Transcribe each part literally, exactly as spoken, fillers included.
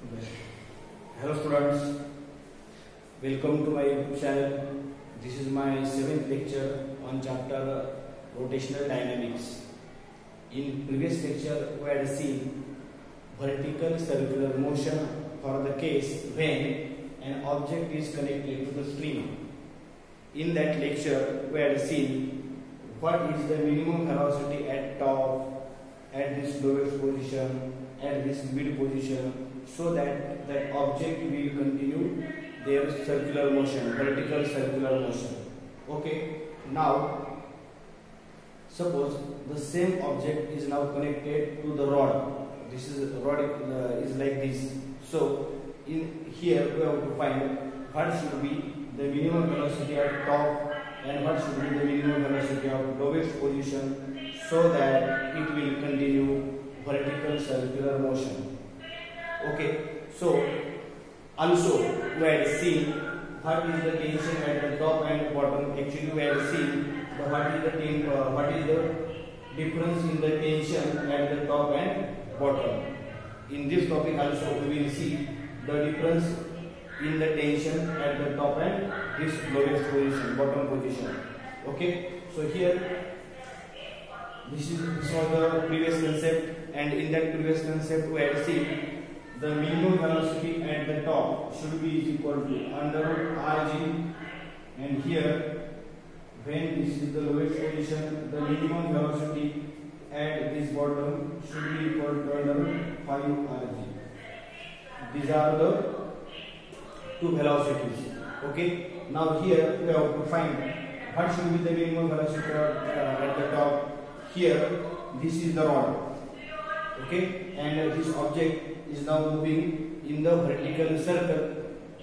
Hello students, welcome to my YouTube channel. This is my seventh lecture on chapter rotational dynamics. In previous lecture we had seen vertical circular motion for the case when an object is connected to the stream. In that lecture we had seen what is the minimum velocity at top, at this lowest position, at this mid position, so that that object will continue their circular motion, vertical circular motion. Okay, now suppose the same object is now connected to the rod. This is rod uh, is like this. So in here we have to find what should be the minimum velocity at top and what should be the minimum velocity of lowest position, so that it will continue vertical circular motion. Okay, so also we had seen what is the tension at the top and bottom. Actually we had seen the what is the ten, uh, what is the difference in the tension at the top and bottom. In this topic also we will see the difference in the tension at the top and this lowest position, bottom position. Okay, so here this is this was the previous concept, and in that previous concept we had seen the minimum velocity at the top should be is equal to under root rg, and here when this is the lowest position, the minimum velocity at this bottom should be equal to under root five rg. These are the two velocities. Okay, now here we have to find what should be the minimum velocity at, uh, at the top. Here this is the rod. Okay, and this object is now moving in the vertical circle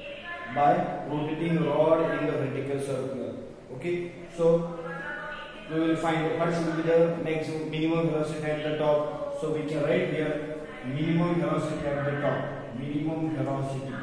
by rotating rod in the vertical circle. Okay, so we will find what should be the maximum minimum velocity at the top. So we can write here minimum velocity at the top. Minimum velocity.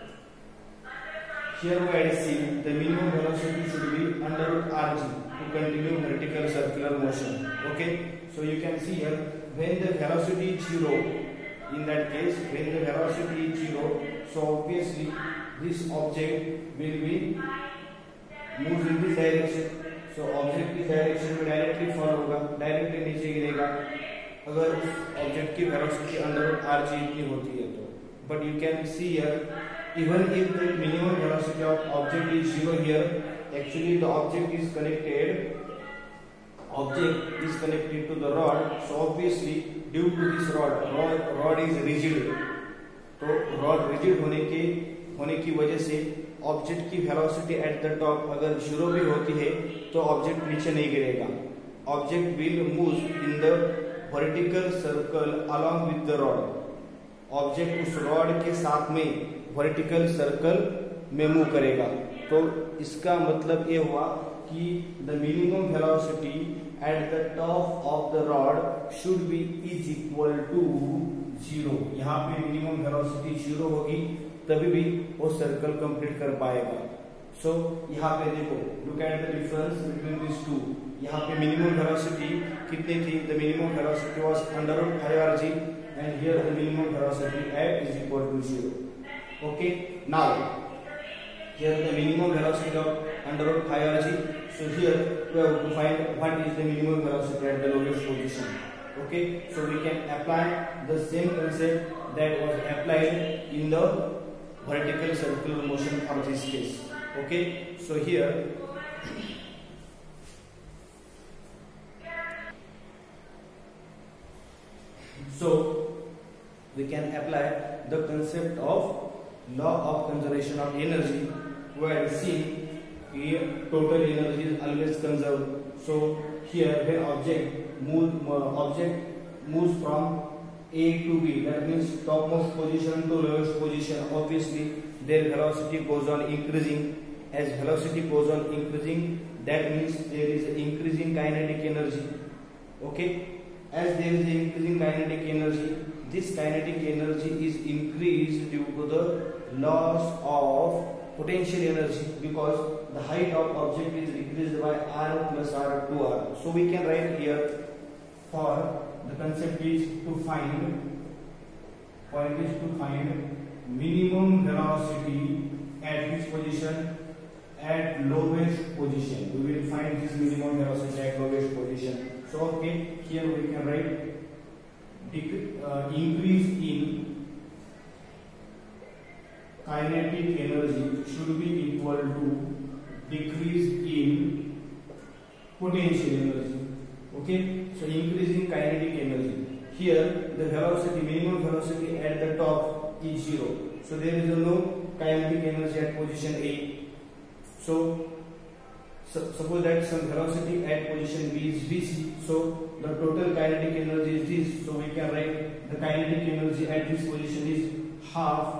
Here we had seen the minimum velocity should be under root rg to continue vertical circular motion. Okay, so you can see here when the velocity is zero. In that case, when the velocity is zero, so obviously this object will be moves in this direction. So object की direction में directly fall होगा, directly नीचे गिरेगा अगर उस object की velocity under root rg इतनी होती है तो. But you can see here, even if the minimum velocity of object is zero here, actually the object is connected. Object is connected to the rod, so obviously due to this rod, rod, rod is rigid. तो rod rigid होने के होने की वजह से object की velocity at the top अगर zero भी होती है तो ऑब्जेक्ट नीचे नहीं गिरेगा. Object will move in the vertical circle along with the rod. Object उस रॉड के साथ में वर्टिकल सर्कल में मूव करेगा. तो इसका मतलब ये हुआ कि the minimum velocity at the top of the rod should be is equal to zero. यहाँ पे minimum velocity zero होगी तभी भी वो सर्कल कंप्लीट कर पाएगा. So यहाँ पे देखो, look at the difference between these two. यहाँ पे minimum velocity कितनी थी? The minimum velocity was under root five rg, and here the minimum velocity at is equal to zero. Okay, now here the minimum velocity of under root five rg. So here we have to find what is the minimum velocity at the lowest position. Okay, so we can apply the same concept that was applied in the vertical circular motion for this case. Okay, so here so we can apply the concept of law of conservation of energy, where see here total energy is always conserved. So here when object move uh, object moves from A to B, that means topmost position to lowest position, obviously their velocity goes on increasing. As velocity goes on increasing, that means there is increasing kinetic energy. Okay, as there is increasing kinetic energy, this kinetic energy is increased due to the loss of potential energy, because the height of object is decreased by r plus r to r. So we can write here, for the concept is to find Point is to find minimum velocity at which position? At lowest position. We will find this minimum velocity at lowest position. So okay, here we can write uh, increase in kinetic energy should be equal to decrease in potential energy. Okay, so increase in kinetic energy. Here the velocity, minimum velocity at the top is zero. So there is no kinetic energy at position A. So, so suppose that some velocity at position B is V C. So the total kinetic energy is this. So we can write the kinetic energy at this position is half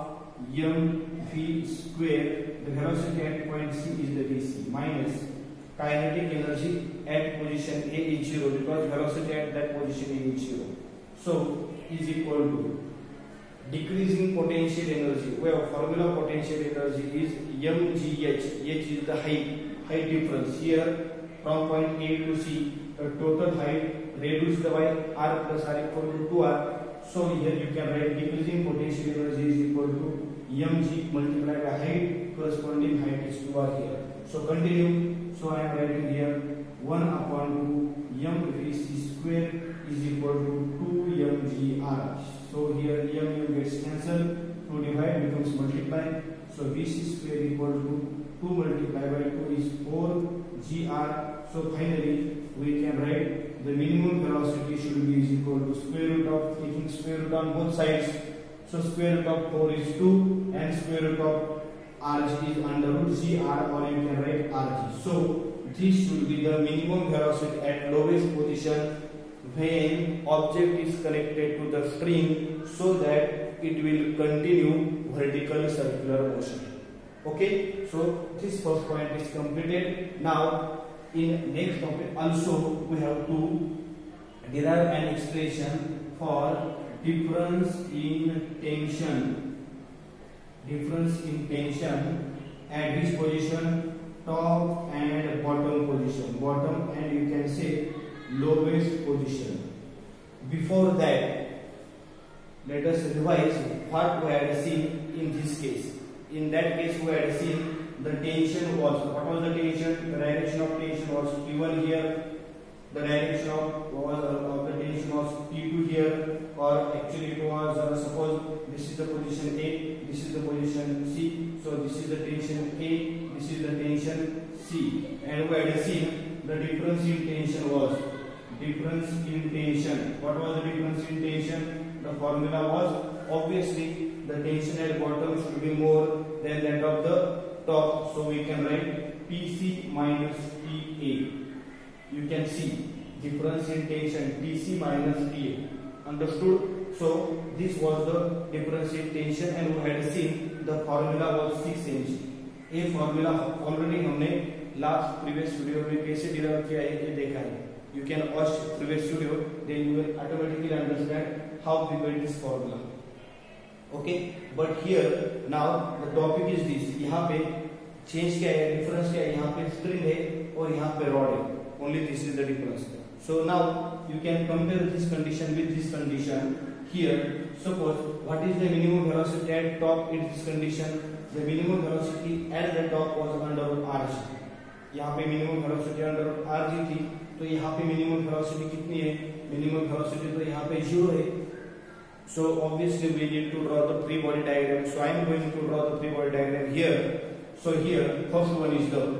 m v square. The velocity at point C is the V C minus kinetic energy at position A is zero because velocity at that position is zero. So is equal to decreasing potential energy, where formula of potential energy is mgh. H is the height, height difference. Here from point A to C, the total height reduced by r plus r equal to two r. So here you can write decreasing potential energy is equal to mg multiplied by height, corresponding height is two r here. So continue. So I am writing here one upon two mvc square is equal to two mgr. So here m m gets cancelled, two divide becomes multiply. So vc square equal to two multiplied by two is four gr. So finally we can write the minimum velocity should be is equal to square root of, taking square root on both sides. So square root of four is two and square root of rg is under root gr, or you can write rg. So this should be the minimum velocity at lowest position when object is connected to the string, so that it will continue vertical circular motion. Okay, so this first point is completed. Now in next topic also we have to derive an expression for difference in tension. Difference in tension at which position? Top and bottom position. Bottom and you can say lowest position. Before that, let us revise what we had seen in this case. In that case, we had seen the tension was, what was the tension? The direction of tension was given here. The direction of, was, uh, of the tension was T two here, or actually it was, uh, suppose this is the position A, this is the position C. So this is the tension A, this is the tension C. And we had seen the difference in tension was, difference in tension. What was the difference in tension? The formula was, obviously the tension at bottom should be more than that of the top. So we can write P C minus P A. You can see difference in tension T C minus T A. Understood? So this was the difference in tension, and we had seen the formula was six inch. ये formula already हमने last previous video में कैसे derive किया है ये देखा है. You can watch previous video, then you will automatically understand how we build this formula. Okay, but here now the topic is this. यहाँ पे change क्या है, difference क्या है? यहाँ पे string है और यहाँ पे rod है. Only this is the difference. So now you can compare this condition with this condition. Here, suppose what is the minimum velocity at top in this condition? The minimum velocity at the top was under root rg. यहाँ पे minimum velocity under root rg थी, तो यहाँ पे minimum velocity कितनी है? Minimum velocity तो यहाँ पे zero है. So obviously we need to draw the free body diagram. So I am going to draw the free body diagram here. So here first one is the,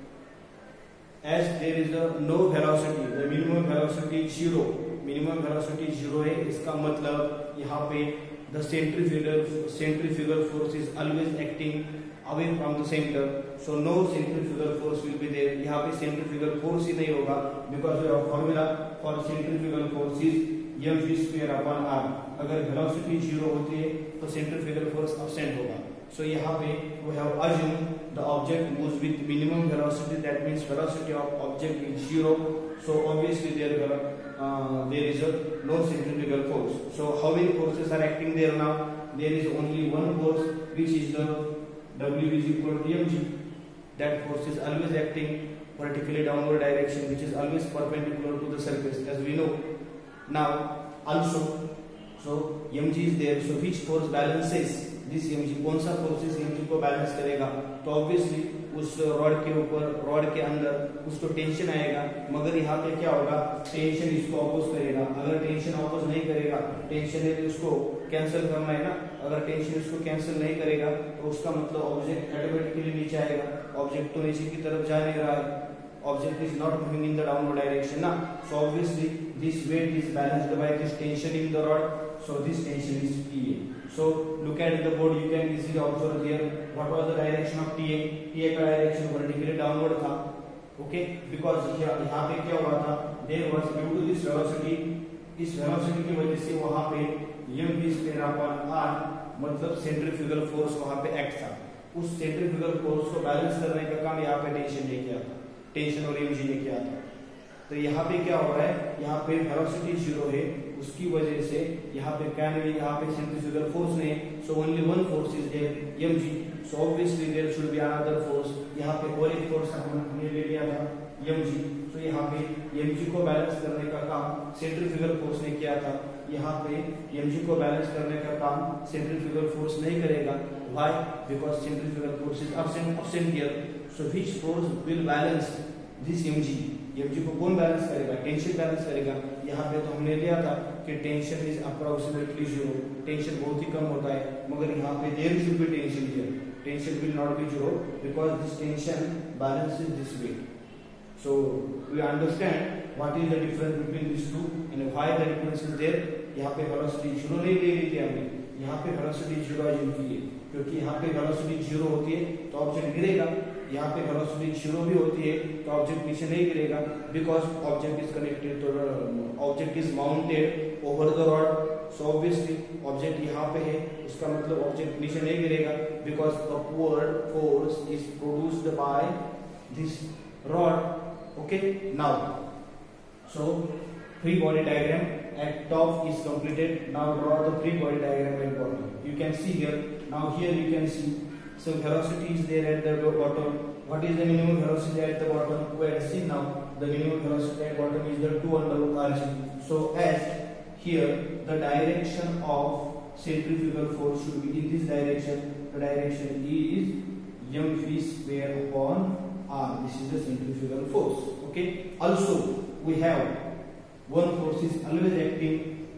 as there is a no velocity, the minimum velocity is zero. Minimum velocity zero है, इसका मतलब यहाँ पे the centrifugal centrifugal force is always acting away from the center. So no centrifugal force will be there. यहाँ पे centrifugal force ही नहीं होगा, because our formula for centrifugal force is mv square upon r. अगर velocity zero होती है तो centrifugal force absent होगा. So यहाँ पे we have assumed the object moves with minimum velocity. That means velocity of object is zero. So obviously there uh, there is a no centrifugal force. So how many forces are acting there now? There is only one force, which is the W is equal to mg. That force is always acting vertically downward direction, which is always perpendicular to the surface, as we know. Now also, So mg is there. So which force balances this mg? कौन सा force इस mg को balance करेगा? तो obviously उस rod के ऊपर, rod के अंदर उसको टेंशन आएगा, मगर यहाँ पे क्या होगा? टेंशन इसको ऑपोज करेगा. अगर टेंशन ऑपोज नहीं करेगा, टेंशन है इसको कैंसिल करना है ना, अगर टेंशन इसको कैंसिल नहीं करेगा तो उसका मतलब ऑब्जेक्ट ऑटोमेटिकली नीचे आएगा. ऑब्जेक्ट तो नीचे की तरफ जा नहीं रहा है, object is not moving in the downward direction na. So obviously this weight is balanced by this tension in the rod. So this tension is T A. So look at the board, you can easily observe here what was the direction of T A. T A का direction vertically downward था. Okay, because यहाँ पे क्या हुआ था? There was due to this velocity, इस velocity की वजह से वहाँ पे mv square upon r मतलब सेंट्रीफ्यूगल फोर्स वहाँ पे एक्ट था. उस सेंट्रीफ्यूगल फोर्स को बैलेंस करने का काम यहाँ पे टेंशन ने किया था. टेंशन और mg ने किया था. तो यहाँ पे क्या हो रहा है? यहाँ पे वेलोसिटी जीरो है, उसकी वजह से यहाँ पे क्या नहीं, यहाँ पे सेंट्रीफ्यूगल फोर्स नहीं. So only one force is there, mg. So obviously there should be another force. यहाँ पे और एक फोर्स हमने ले लिया था mg. तो यहाँ पे mg को बैलेंस करने का काम सेंट्रीफ्यूगल फोर्स ने किया था. यहाँ पे mg को बैलेंस करने का काम सेंट्रीफ्यूगल फोर्स नहीं करेगा. Why? Because centrifugal force is absent absent here. So which force will balance this mg? mg को कौन बैलेंस करेगा? टेंशन बैलेंस करेगा. यहाँ पे तो हमने लिया था कि tension is approximately zero. Tension बहुत ही कम होता है, मगर यहाँ पे there should be tension here. Tension will not be zero because this tension balances this weight. So we understand what is the difference between these two and why the difference is there. यहाँ पे velocity zero नहीं ले ली थी हमने, यहाँ पे velocity zero आई होती है, क्योंकि यहाँ पे वेलोसिटी जीरो होती है तो ऑब्जेक्ट गिरेगा. यहाँ पे वेलोसिटी जीरो भी होती है तो ऑब्जेक्ट पीछे नहीं गिरेगा, because object is connected to, object is mounted over the rod. So obviously object यहाँ पे है, उसका मतलब ऑब्जेक्ट नीचे नहीं गिरेगा, because upward force is produced by this rod. Okay, now so free body diagram at top is completed. Now draw the free body diagram at bottom. You can see here. Now here you can see. So velocity is there at the bottom. What is the minimum velocity at the bottom? Well, see now the minimum velocity at bottom is the two under rg. So as here the direction of centrifugal force should be in this direction. The direction is mv square upon r. This is the centrifugal force. Okay. Also we have one force is always acting,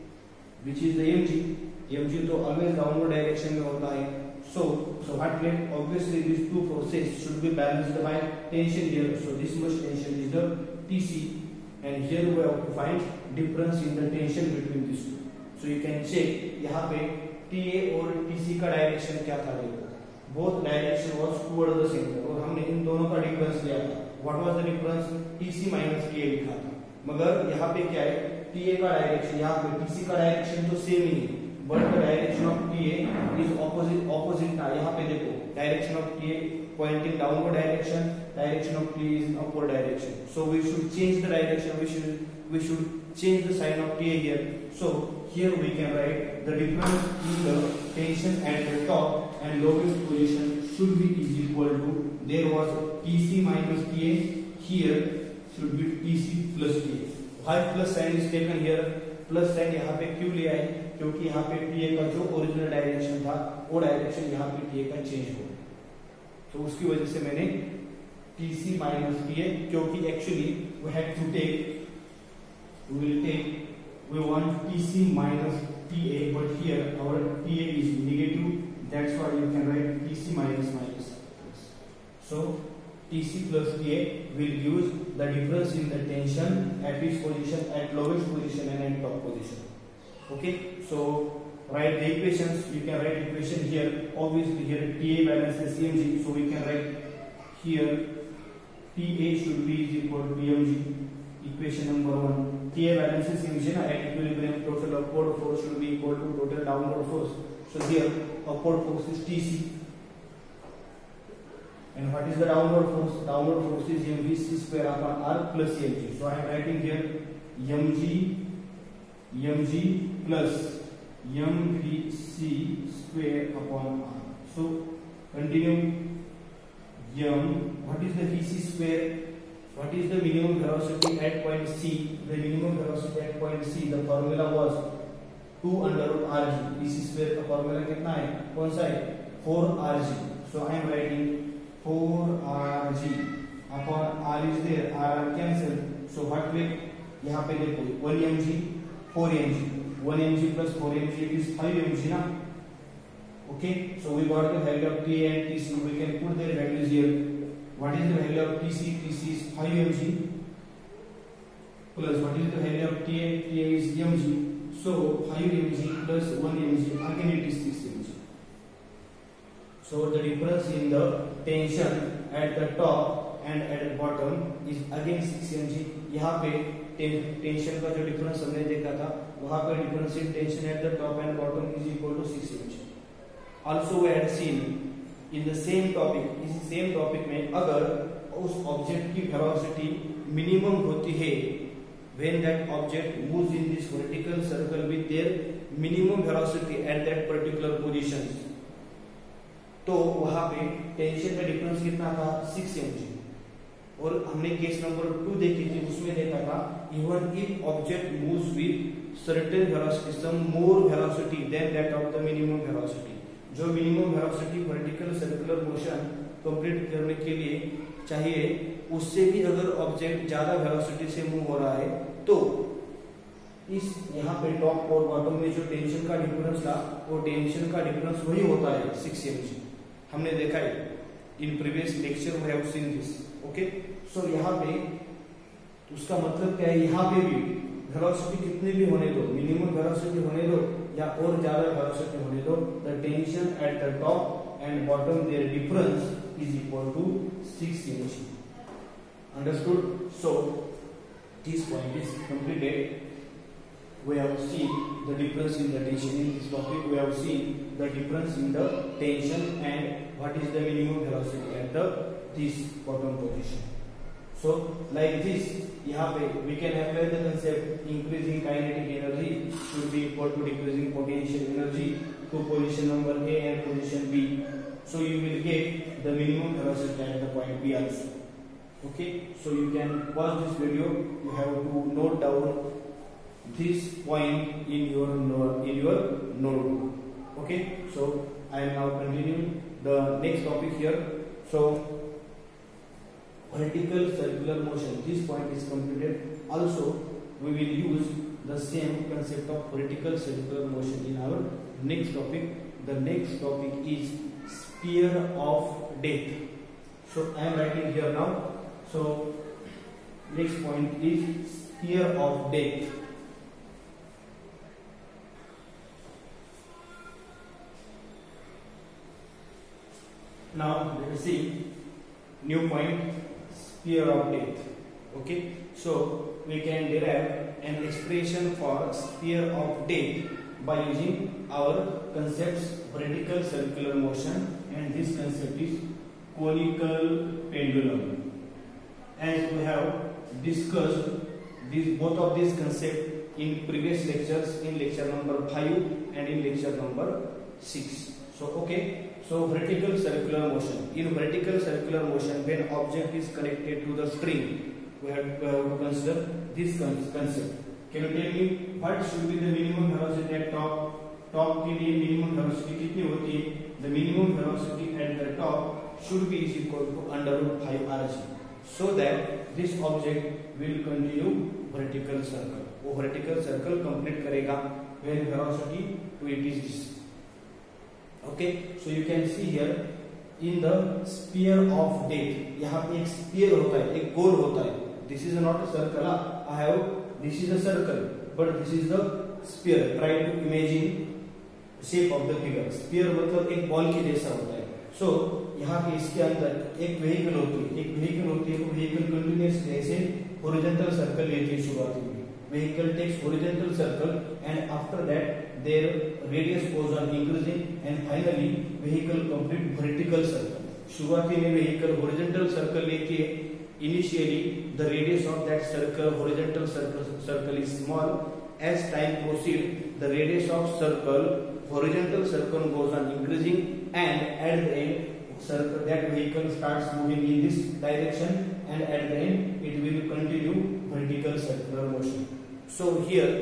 which is the mg. mg तो always downward direction में होता है. So, so what meant? Obviously these two forces should be balanced by tension here. So this much tension is the T C, and here we have to find difference in the tension between these two. So you can check यहाँ पे T A और T C का direction क्या था देखो. Both direction was toward the center, और हमने इन दोनों का डिफरेंस लिया था. What was the difference? T C minus T A लिखा था. मगर यहाँ पे क्या है? T A का डायरेक्शन, यहाँ पे T C का डायरेक्शन तो सेम ही है, but the direction of T A is opposite opposite था. यहाँ पे देखो direction of T A pointing downward direction, direction of T A is in upward direction. So we should change the direction. We should we should change the sign of T A here. So here we can write the difference in the tension at the top and lowest position should be is equal to, there was T C minus T A, here should be T C plus T A. Why plus sign is taken here? Plus sign यहाँ पे क्यों लिया है? क्योंकि यहाँ पे T A का जो ओरिजिनल डायरेक्शन था वो डायरेक्शन यहाँ पे T A का चेंज हो, तो उसकी वजह से मैंने T C minus T A, क्योंकि actually we had to take, we will take, we want T C minus T A, but here our T A is negative, that's why you can write T C minus minus. So T C plus T A will use the difference in the tension at which position, at lowest position and at top position. Okay, so write the equations. You can write equation here. Obviously here T A balances C M G, so we can write here T A should be is equal to B M G. Equation number one. T A balances C M G na, at equilibrium total upward force should be equal to total downward force. So here upward force is T C. And what is the downward force? Downward force is mv c square upon r plus mg. So I am writing here mg mg plus mv c square upon r. So continue. M, what is the vc square? What is the minimum velocity at point C? The minimum velocity at point C, the formula was two under root R G, P C square का formula कितना है, कौन सा है, four R G. So I am writing four R G upon R is there, R R cancel. So what will, यहाँ पे देखो one M G four M G, one M G plus four M G is five M G ना. Okay, so we got the value of T and T C. We can put their values here. What is the value of T C? T C is five M G. Plus what is the value of T A? T A is M G. So five M G plus one M G. Again it is six M G. So the difference in the tension at the top and at the bottom is again six M G. यहाँ पे tension का जो difference हमने देखा था, वहाँ पे difference in tension at the top and bottom is equal to six M G. Also we had seen in the same topic, इसी सेम टॉपिक में अगर उस ऑब्जेक्ट की वेलोसिटी मिनिमम होती है when that object moves in this vertical circle with their minimum velocity at that particular position, तो वहां पे टेंशन का डिफरेंस कितना था, सिक्स एम जी. और हमने केस नंबर टू देखी थी, उसमें देखा था even if object moves with certain velocity, some more velocity than that of the minimum velocity, जो minimum velocity vertical circular motion complete करने के लिए चाहिए, उससे भी अगर ऑब्जेक्ट ज्यादा वेलोसिटी से मूव हो रहा है, तो इस यहाँ पे टॉप और बॉटम में जो टेंशन का डिफरेंस था, वो टेंशन का डिफरेंस वही होता है सिक्स एम जी. हमने देखा है in previous lecture we have seen this. Okay, so यहाँ पे उसका मतलब क्या है, यहाँ पे भी वेलोसिटी कितनी भी होने दो, मिनिमम वेलोसिटी होने दो या और ज्यादा वेलोसिटी होने दो, the tension at the top and bottom there difference is equal to six M G. Understood? So this point is completed. We have seen the difference in the tension. In this topic we have seen the difference in the tension and what is the minimum velocity at the this bottom position. So like this, यहाँ पे we can apply the concept increasing kinetic energy should be equal to decreasing potential energy to position number A and position B. So you will get the minimum velocity at the point B also. Okay, so you can pause this video. You have to note down this point in your in your notebook. Okay, so I am now continuing the next topic here. So vertical circular motion, this point is completed. Also we will use the same concept of vertical circular motion in our next topic. The next topic is sphere of death. So I am writing here now. So next point is sphere of death. Now let us see new point, sphere of death. Okay, so we can derive an expression for sphere of death by using our concepts vertical circular motion, and this concept is conical pendulum. As we have discussed these both of these concepts in previous lectures, in lecture number five and in lecture number six. So okay, so vertical circular motion. In vertical circular motion, when object is connected to the string, we have, we have to consider this concept. Can you tell me what should be the minimum velocity at top? Top के लिए minimum velocity कितनी होती है? The minimum velocity at the top should be is equal to under root five R G, so that this object will continue vertical circle. वो vertical circle complete करेगा when velocity to it is this. Okay, so you can see here in the sphere of death, यहाँ पे एक sphere होता है, एक गोल होता है. This is not a circle. I have this is a circle, but this is the sphere. Try to imagine shape of the figure. Sphere मतलब एक बॉल के जैसा होता है. So यहाँ पे इसके अंदर एक vehicle होती है, एक vehicle होती है, तो vehicle continuously ऐसे horizontal circle लेती है शुरुआती में. Vehicle takes horizontal circle and after that their radius goes on increasing and finally vehicle complete vertical circle. शुरुआती में vehicle horizontal circle लेती है. Initially the radius of that circle, horizontal circle, circle is small. As time proceeds, the radius of circle, horizontal circle goes on increasing, and at the end circle, that vehicle starts moving in this direction, and at the end it will continue vertical circular motion. So here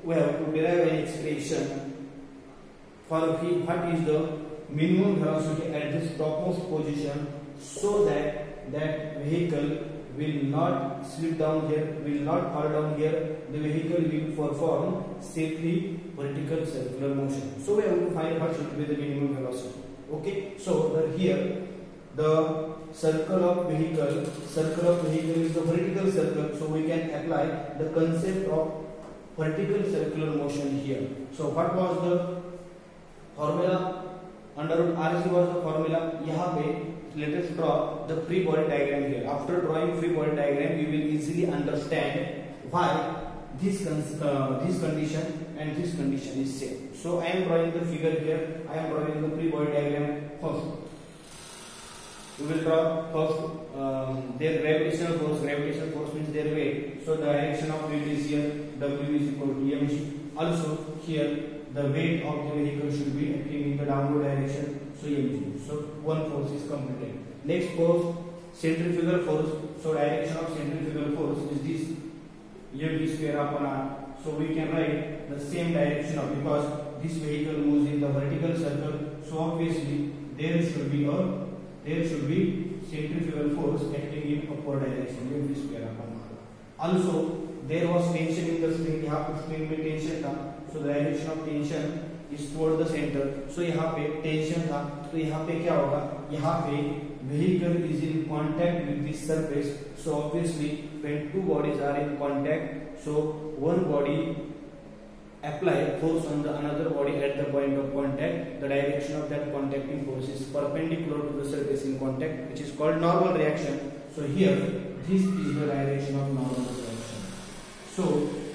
we have to derive an expression for v, what is the minimum velocity at this topmost position, so that that vehicle will not slip down here, will not fall down here. The vehicle will perform safely vertical circular motion. So we have to find what should be the minimum velocity. Okay, so the here the circle of vehicle, circle of vehicle is the vertical circle, so we can apply the concept of vertical circular motion here. So what was the formula? Under root R C was the formula. यहाँ पे let us draw the free body diagram here. After drawing free body diagram, you will easily understand why this uh, this condition and this condition is same. So I am drawing the figure here. I am drawing the free body diagram first. We will draw first um, their gravitational force. Gravitational force means their weight. So the direction of weight is here. W is equal to mg. Also here the weight of the vehicle should be acting in the downward direction. So mg. So one force is completed. Next force, centrifugal force. So direction of centrifugal force is this mv square upon r. So we can write the same direction of, because this vehicle moves in the vertical circle. So obviously there should be a there should be centrifugal force acting in upward direction, mv square upon r. Also there was tension in the string. यहाँ पे string में tension था, so the direction of tension is toward the center. So यहाँ पे tension था, तो यहाँ पे क्या होगा? यहाँ पे vehicle is in contact with this surface. So obviously when two bodies are in contact, so one body apply force on the another body at the point of contact. The direction of that contacting force is perpendicular to the surface in contact, which is called normal reaction. So here this is the direction of normal reaction. So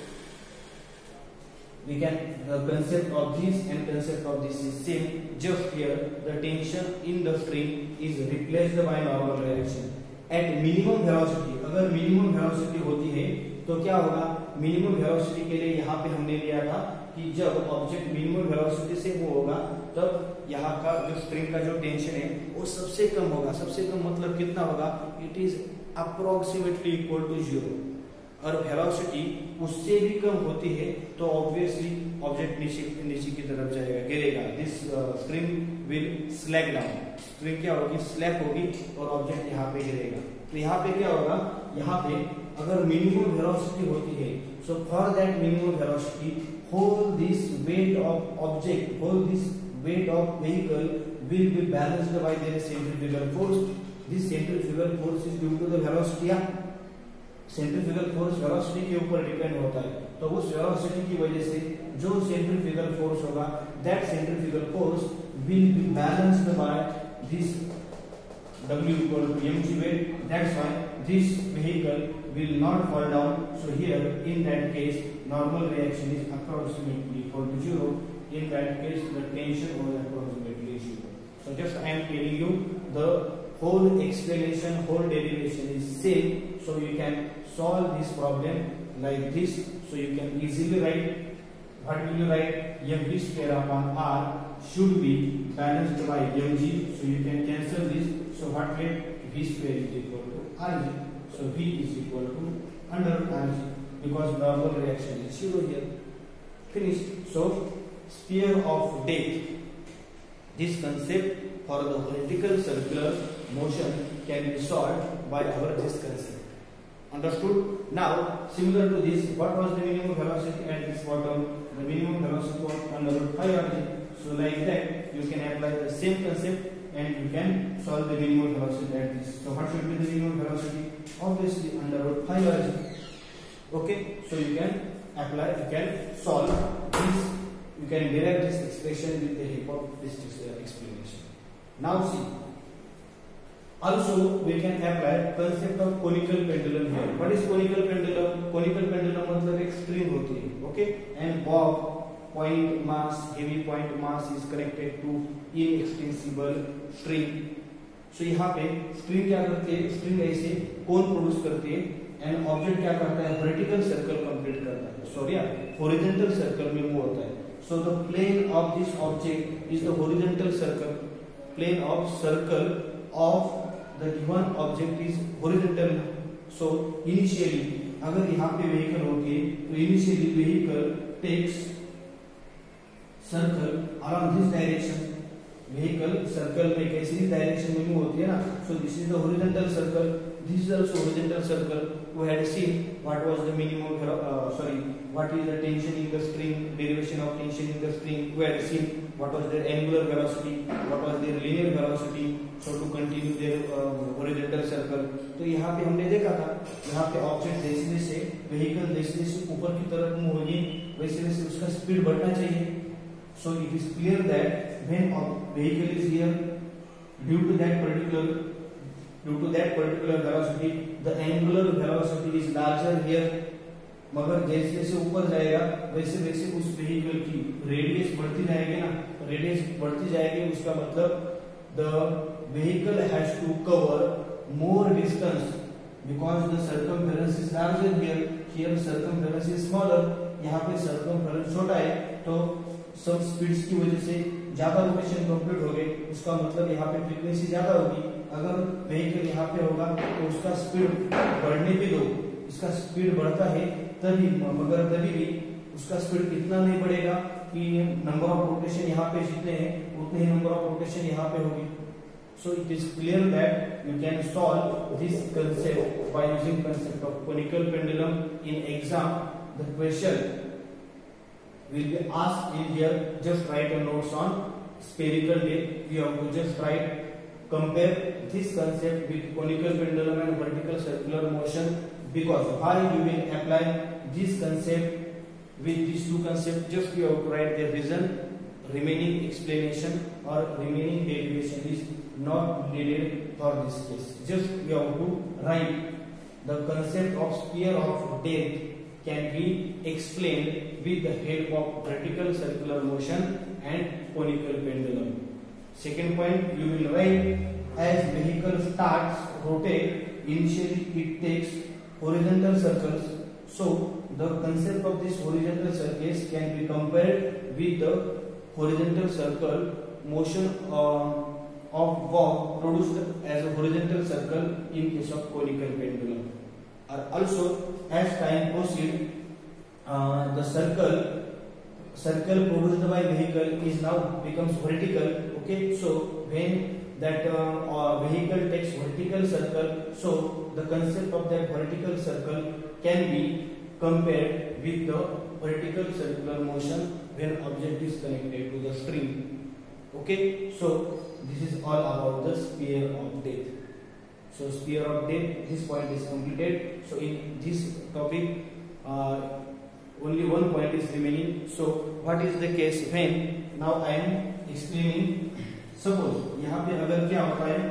we can, the concept of this and concept of this is same. Just here the tension in the string is replaced by normal reaction. At minimum velocity, अगर minimum velocity होती है तो क्या होगा? Minimum velocity के लिए यहाँ पे हमने लिया था कि जब ऑब्जेक्ट मिनिमम वेलोसिटी से मूव होगा तब यहाँ का जो स्प्रिंग का जो टेंशन है वो सबसे कम होगा. सबसे कम मतलब कितना होगा? It is approximately equal to zero. और वेलोसिटी उससे भी कम होती है तो ऑब्वियसली ऑब्जेक्ट नीचे नीचे की तरफ जाएगा, गिरेगा. This spring will slag down. Spring क्या होगी? स्लैप होगी और ऑब्जेक्ट यहाँ पे गिरेगा. तो यहाँ पे क्या होगा? यहाँ पे अगर मिनिमम वेलोसिटी होती है, so for that minimum velocity, whole this weight of object, whole this weight of vehicle will be balanced by their centrifugal force. This centrifugal force is due to the velocity. Centrifugal force velocity के ऊपर depend होता है, तो उस velocity की वजह से जो सेंट्रीफ्यूगल फोर्स होगा, that centrifugal force will be balanced by this W equal to mg weight. That's why this vehicle will not fall down. So here in that case normal reaction is approximately equal to zero. In that case the tension was approximately zero. So just I am telling you the whole explanation, whole derivation is same. So you can solve this problem like this. So you can easily write, what will you write? Mv square upon r should be balanced by mg. So you can cancel this. So what will v square is equal to rg. So v is equal to under rg because normal reaction is zero here. Finished. So sphere of depth. This concept for the vertical circular motion can be solved by our this concept. Understood? Now similar to this, what was the minimum velocity at this bottom? The minimum velocity was under root five rg. So like that you can apply the same concept and you can solve the minimum velocity at this. So what should be the minimum velocity? Obviously under root five rg. Okay, so you can apply, you can solve this, you can derive this expression with the help of this explanation. Now see, also we can apply concept of conical pendulum here. What is conical pendulum? Conical pendulum मतलब एक string होती है. Okay, and bob point mass, heavy point mass is connected to inextensible string. So यहाँ पे string क्या करती है? String ऐसे cone produce करती है and object क्या करता है? Vertical circle complete करता है. Sorry, horizontal circle में move होता है. So the plane of this object is the horizontal circle. Plane of circle of the given object is horizontal. So initially अगर यहाँ पे vehicle होती है तो initially vehicle takes circle along this direction, vehicle circle में कैसी direction में move होती है ना, so this is the horizontal circle, this is also horizontal circle. We had seen what was the minimum uh, sorry what is the tension in the spring, derivation of tension in the spring. We had seen what was their angular velocity, what was their linear velocity. So to continue their uh, horizontal circle, तो यहाँ पे हमने देखा था, यहाँ पे object जैसे जैसे व्हीकल जैसे जैसे ऊपर की तरफ मूव होगी वैसे वैसे उसका स्पीड बढ़ना चाहिए. So it is clear that when a vehicle is here, due to that particular due to that particular velocity, the angular velocity is larger here. मगर जैसे जैसे ऊपर जाएगा वैसे वैसे उस व्हीकल की रेडियस बढ़ती जाएगी ना, रेडियस बढ़ती जाएगी उसका मतलब the vehicle has to cover more distance because the circumference is larger here. Here circumference is smaller, यहाँ पे circumference छोटा है, तो सब स्पीड्स की वजह से ज्यादा रोटेशन कंप्लीट हो गए, उसका मतलब यहाँ पे फ्रीक्वेंसी ज्यादा होगी. अगर व्हीकल यहाँ पे होगा तो उसका स्पीड बढ़ने पे दो, इसका स्पीड बढ़ता है तभी, मगर तभी भी उसका स्पीड इतना नहीं बढ़ेगा कि नंबर ऑफ रोटेशन यहाँ पे जितने हैं उतने ही नंबर ऑफ रोटेशन यहाँ पे होगी. So it is clear that you can solve this concept by using concept of conical pendulum in exam. The question will be asked in here. Just write a notes on spherical disc. You have to just write, compare this concept with conical pendulum and vertical circular motion, because why you will apply this concept with these two concepts. Just you have to write the reason, remaining explanation or remaining derivation is not needed for this case. Just you have to write the concept of sphere of death can be explained with the help of vertical circular motion and conical pendulum. Second point, you will write, as vehicle starts rotate, initially it takes horizontal circles. So the concept of this horizontal circles can be compared with the horizontal circle motion uh, of walk produced as a horizontal circle in case of conical pendulum. Or also, as time proceeds, uh, the circle circle produced by vehicle is now becomes vertical. Okay, so when that uh, uh, vehicle takes vertical circle, so the concept of that vertical circle can be compared with the vertical circular motion when object is connected to the string. Okay, so this is all about the sphere of death. So sphere of death, this point is completed. So in this topic, uh, only one point is remaining. So what is the case when, now I am explaining, suppose यहाँ पे अगर क्या होता है,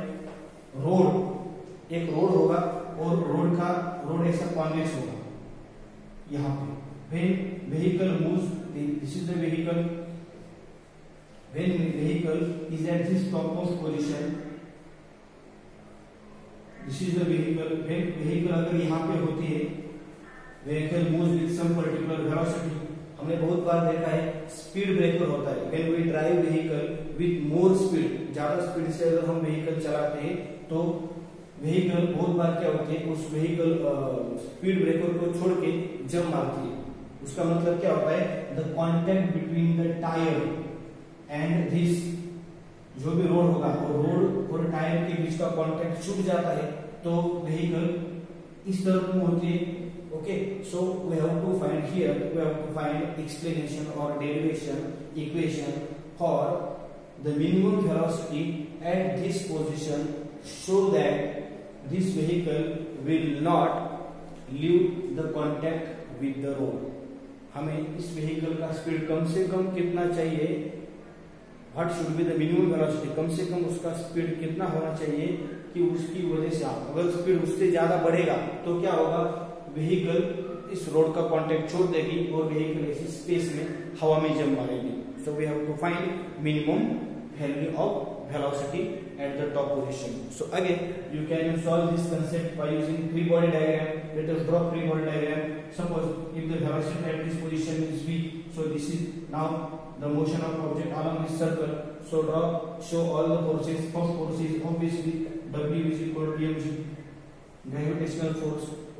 road, एक road होगा और road का रोड ऐसा कॉन्वेक्स होगा यहाँ पे. when vehicle moves, this is the vehicle, when vehicle is at this topmost position, this is the vehicle, when vehicle अगर यहाँ पे होती है, vehicle moves with some particular velocity. हमने बहुत बार देखा है स्पीड ब्रेकर होता है. when we drive vehicle with more speed, ज्यादा स्पीड से अगर हम vehicle चलाते हैं तो vehicle बहुत बार क्या होती है, उस vehicle स्पीड ब्रेकर को छोड़ के जंप मारती है. उसका मतलब क्या होता है, the contact between the tire and this, जो भी रोड होगा वो रोड और टायर के बीच का कांटेक्ट छूट जाता है तो व्हीकल इस तरफ मूव होती है. Okay, so we have to find here, we have to find explanation और derivation equation for the minimum velocity at this position so that this vehicle will not leave the contact with the road. हमें इस vehicle का speed कम से कम कितना चाहिए, what should be the minimum velocity, कम से कम उसका स्पीड कितना होना चाहिए कि उसकी वजह से आप, अगर स्पीड उससे ज्यादा बढ़ेगा तो क्या होगा, व्हीकल इस रोड का कांटेक्ट छोड़ देगी और व्हीकल इसी स्पेस में हवा में जंप मारेगी. So we have to find minimum value of velocity at the top position. So again, you can solve this concept by using free body diagram. Let us draw free body diagram. Suppose if the velocity at this position is v, so this is now the motion of object along this circle. So draw, show all the forces. First force is obviously W is equal to mg, gravitational force.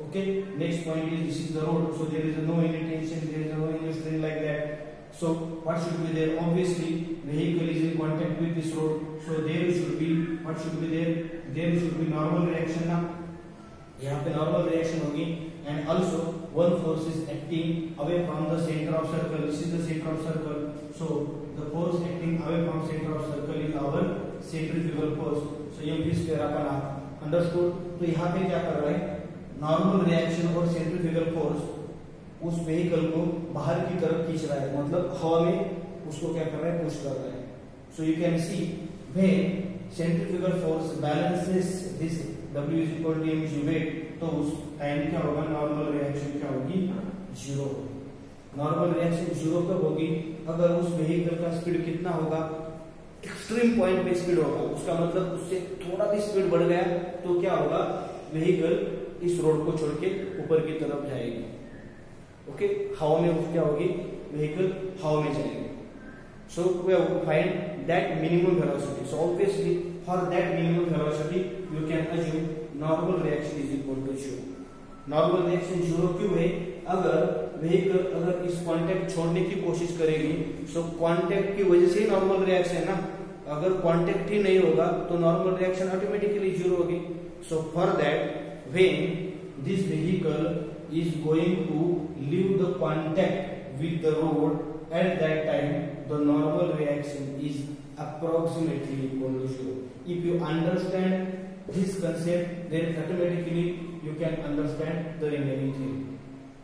Okay, next point is this is the road, so there is no any tension, there is no any strain like that. So what should be there? Obviously vehicle is in contact with this road, so there should be, what should be there? There should be normal reaction ना, यहाँ पे normal reaction होगी, and also one force is acting away from the center of circle. This is the center of circle, so the force acting away from center of circle is our centrifugal force. So ये भी square upon आप understood. तो यहाँ पे क्या कर रहा है? नॉर्मल रिएक्शन और सेंट्रीफ्यूगल फोर्स उस व्हीकल को बाहर की तरफ खींच रहा है, मतलब हवा में उसको क्या कर रहा है? पुश कर रहा है. So you can see when centrifugal force balances this W is equal to mg weight, तो उस टाइम क्या होगा? नॉर्मल रिएक्शन क्या होगी? जीरो. नॉर्मल रिएक्शन जीरो कब होगी? अगर उस व्हीकल का स्पीड कितना होगा? एक्सट्रीम पॉइंट पे स्पीड होगा. उसका मतलब उससे थोड़ा भी स्पीड बढ़ गया तो क्या होगा? व्हीकल इस रोड को छोड़ के ऊपर की तरफ जाएगी. ओके, हवा में क्या होगी? व्हीकल हवा में जाएगी. So we have to find that minimum velocity. So obviously for that minimum velocity you can assume normal reaction is equal to zero. Normal reaction zero क्यों है? अगर व्हीकल अगर इस कांटेक्ट छोड़ने की कोशिश करेगी, सो कांटेक्ट की वजह से ही नॉर्मल रिएक्शन है ना. अगर कांटेक्ट ही नहीं होगा तो नॉर्मल रिएक्शन ऑटोमेटिकली जीरो होगी. So for that when this vehicle is going to leave the contact with the road, at that time the normal reaction is approximately equal to zero. If you understand this concept, then automatically you can understand the remaining theory.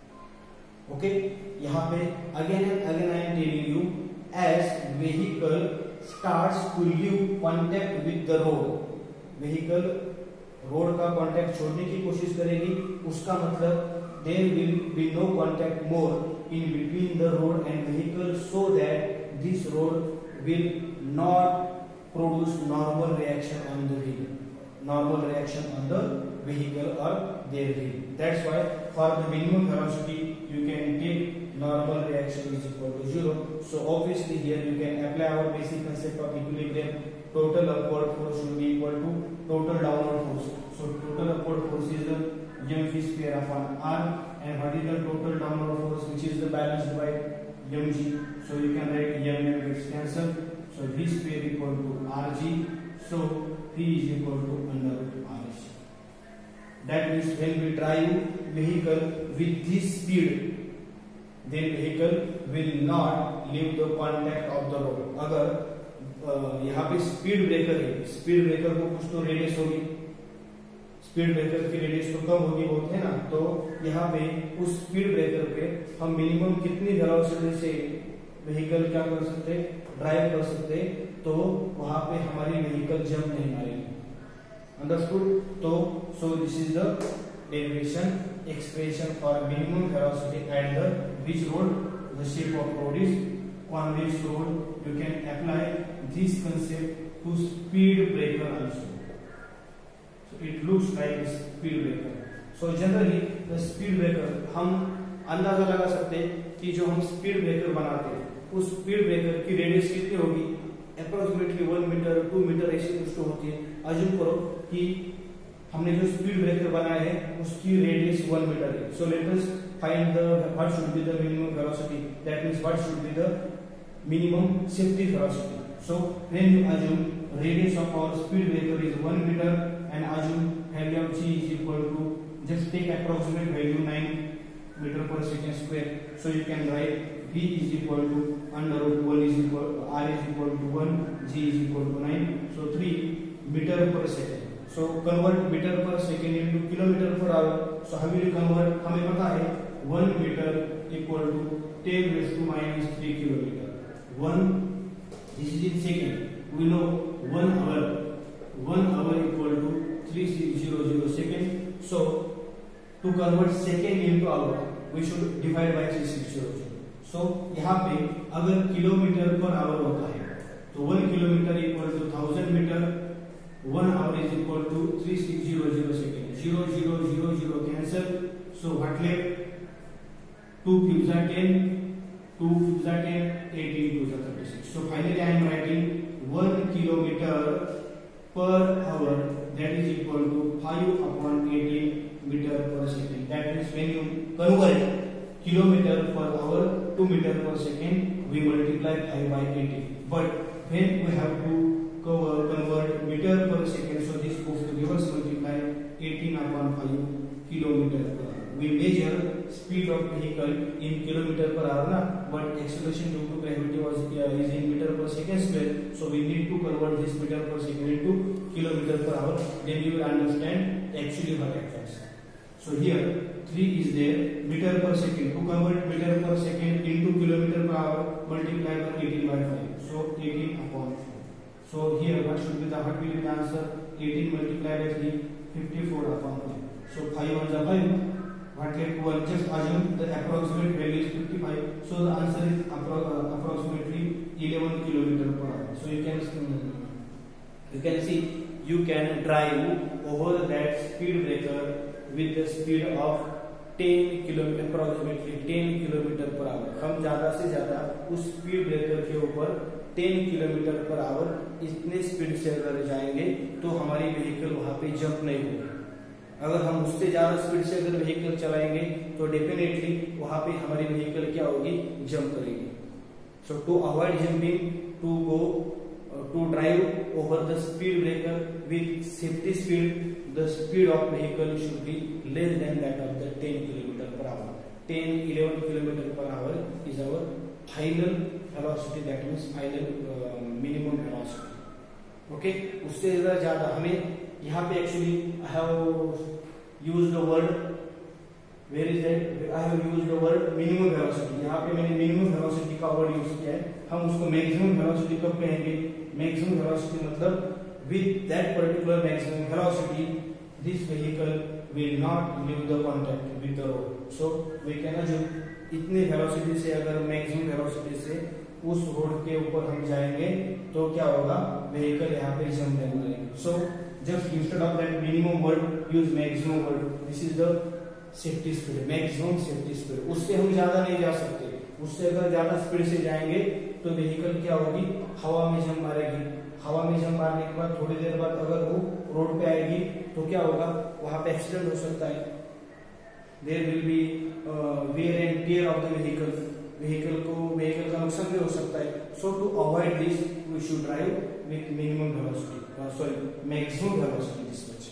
Okay, यहाँ पे again and again I am telling you, as vehicle starts to leave contact with the road, vehicle road का contact छोड़ने की कोशिश करेगी, उसका मतलब there will be no contact more in between the road and vehicle, so that this road will not produce normal reaction on the wheel, normal reaction on the vehicle और there wheel. That's why for the minimum velocity you can take normal reaction is equal to zero. So obviously here you can apply our basic concept of equilibrium. Total upward force should be equal to total downward force. So total upward force is the m v square upon r, and what is the total downward force, which is the balanced by mg. So you can write m m gets cancelled. So v square equal to rg. So v is equal to under root rg. That means when we drive vehicle with this speed, then vehicle will not leave the contact of the road. अगर यहाँ पे speed breaker है, speed breaker को कुछ तो radius होगी, speed breaker की radius तो कम होगी बहुत है ना. तो यहाँ पे उस स्पीड ब्रेकर पे हम मिनिमम कितनी वेलोसिटी से व्हीकल क्या कर सकते, ड्राइव कर सकते, तो वहां पे हमारी व्हीकल जंप नहीं मारेगी. अंडरस्टूड. तो so this is the derivation expression for minimum velocity at the which road, the shape of road is convex road. You can apply this concept to speed breaker also. So it looks like a speed breaker. So generally the speed breaker हम अंदाजा लगा सकते हैं कि जो हम speed breaker बनाते हैं उस स्पीड ब्रेकर की रेडियस कितनी होगी? Approximately one metre two metre ऐसी कुछ होती है. अज्यूम करो कि हमने जो स्पीड ब्रेकर बनाया है उसकी रेडियस वन मीटर है. So let us find the what should be the minimum velocity, that means what should be the minimum safety velocity. So when you assume radius of our speed breaker is one meter and assume value of g is equal to, just take approximate value nine meter per second square. So you can write v is equal to under root one is equal to r is equal to one, g is equal to nine. So three meter per second. So convert meter per second into kilometer per hour. So how will you convert? हमें पता है one meter equal to ten raised to minus three kilometer. One, this is in second. We know one hour. One hour equal to three six zero zero second. So to convert second into hour, we should divide by three six zero zero. So यहाँ पे अगर kilometre per our होता है तो one kilometre equal to thousand metre, one hour is equal to three six zero zero second. Zero zero zero zero cancel. So what left? Two cubes are ten. two cubes are ten, eighteen cubes are thirty-six. So finally I am writing one kilometer per hour, that is equal to five upon eighteen meter per second. two meter per second, we multiply five by eighteen. But when we have to cover, convert meter per second, so this goes to reverse multiply eighteen upon five kilometer per hour. We measure speed of vehicle in kilometer per hour, na? But acceleration due to gravity was uh, is in meter per second square. So we need to convert this meter per second into kilometer per hour. Then you will understand actually what happens. So here three is there, meter per second. To convert meter per second into kilometer per hour, multiply by eighteen by five. So eighteen upon four. So here what should be the what will be the answer? eighteen multiplied by three, fifty-four upon five. So five on the five. What left one? Just assume the approximate value is fifty-five. So the answer is appro uh, approximately eleven kilometer per hour. So you can um, you can see you can drive over that speed breaker with the speed of ten kilometre, approximately ten kilometre per hour. हम ज्यादा से ज्यादा उस speed breaker के ऊपर ten kilometre per hour इतने speed से अगर जाएंगे तो हमारी व्हीकल वहां पे जंप नहीं होगी. अगर हम उससे ज्यादा स्पीड से अगर व्हीकल चलाएंगे तो डेफिनेटली वहां पे हमारी व्हीकल क्या होगी, जंप करेगी. So to avoid jumping, to go to drive over the speed breaker with safety speed, the speed of vehicle should be less than that of the ten kilometer per hour. ten eleven kilometer per hour is our final velocity, that means final uh, minimum velocity. Okay, उससे ज्यादा हमें यहाँ पे actually I have used the word, where is that? I have used the word minimum velocity. यहाँ पे मैंने minimum velocity का word use किया है. हम उसको maximum velocity कब कहेंगे? Maximum velocity मतलब with that particular maximum velocity, this vehicle will not leave the contact with the road. So we can assume इतने velocity से अगर maximum velocity से उस रोड के ऊपर हम जाएंगे तो क्या होगा, vehicle यहाँ पे jump नहीं करेंगे. So just instead of that minimum word, use maximum word. This is the safety speed, maximum safety speed. उससे हम ज्यादा नहीं जा सकते. उससे अगर ज्यादा स्पीड से जाएंगे तो vehicle क्या होगी, हवा में जंप मारेगी. हवा में जंप मारने के बाद थोड़ी देर बाद अगर वो रोड पे आएगी तो क्या होगा, वहां पे एक्सीडेंट हो सकता है. There will be wear and tear of the vehicle. Vehicle को व्हीकल का नुकसान भी हो सकता है. So to avoid this we should drive with minimum velocity, sorry maximum velocity this much.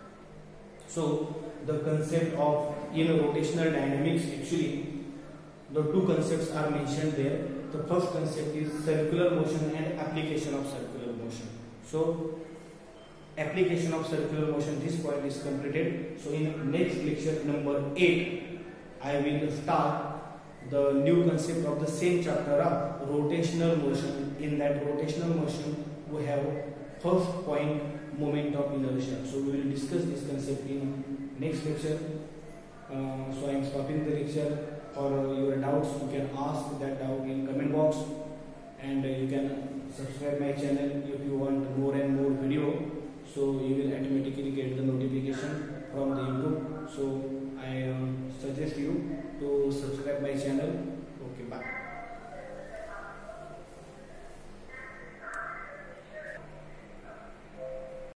So the concept of in rotational dynamics, actually the two concepts are mentioned there. The first concept is circular motion and application of circular motion. So application of circular motion, this point is completed. So in next lecture number eight, I will start the new concept of the same chapter of rotational motion. In that rotational motion we have first point, moment of inertia. So we will discuss this concept in next lecture. Uh, so I am stopping the lecture. For your doubts, you can ask that doubt in comment box, and you can subscribe my channel if you want more and more video, so you will automatically get the notification from the YouTube. So I um, suggest you to subscribe my channel. Okay, bye.